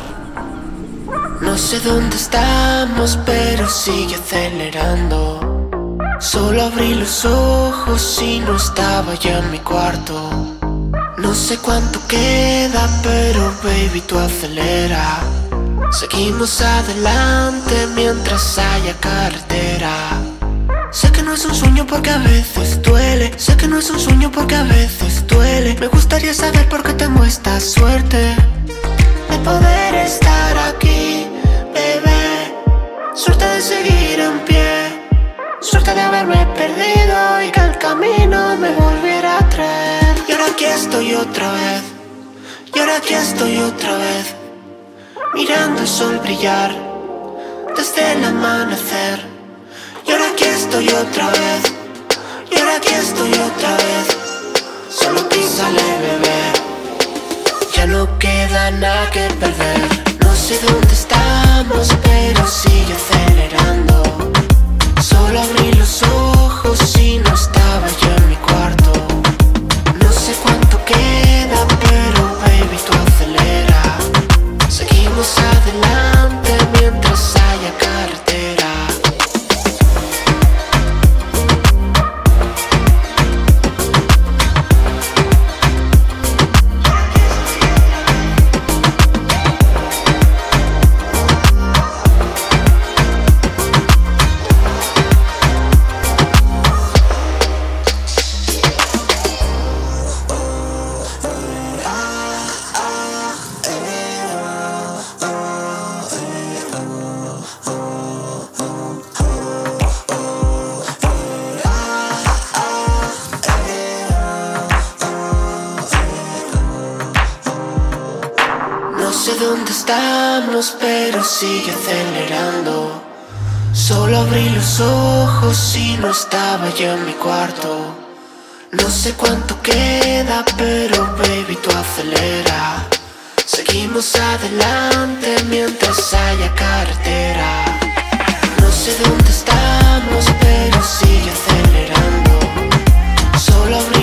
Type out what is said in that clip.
No sé dónde estamos, pero sigue acelerando. Solo abrí los ojos y no estaba ya en mi cuarto. No sé cuánto queda, pero baby, tú acelera. Seguimos adelante mientras haya carretera. Sé que no es un sueño porque a veces duele. Sé que no es un sueño porque a veces duele. Me gustaría saber por qué tengo esta suerte de poder estar aquí, bebé. Suerte de seguir en pie. Suerte de haberme perdido y que el camino me volviera a traer. Y ahora aquí estoy otra vez. Y ahora aquí estoy otra vez, mirando el sol brillar desde el amanecer. Y ahora aquí estoy otra vez. Y ahora aquí estoy otra vez. Solo písale, bebé. Ya no queda nada que perder. No sé dónde estamos, pero sigue acelerando. Solo abrí los ojos y no estaba yo en mi cuarto. No sé cuánto queda, pero baby, tú acelera. Seguimos adelante mientras haya carretera. No sé dónde estamos, pero sigue acelerando. Solo abrí los ojos y no estaba yo en mi cuarto. No sé cuánto queda, pero baby, tú acelera. Seguimos adelante mientras haya carretera. No sé dónde estamos, pero sigue acelerando. Solo abrí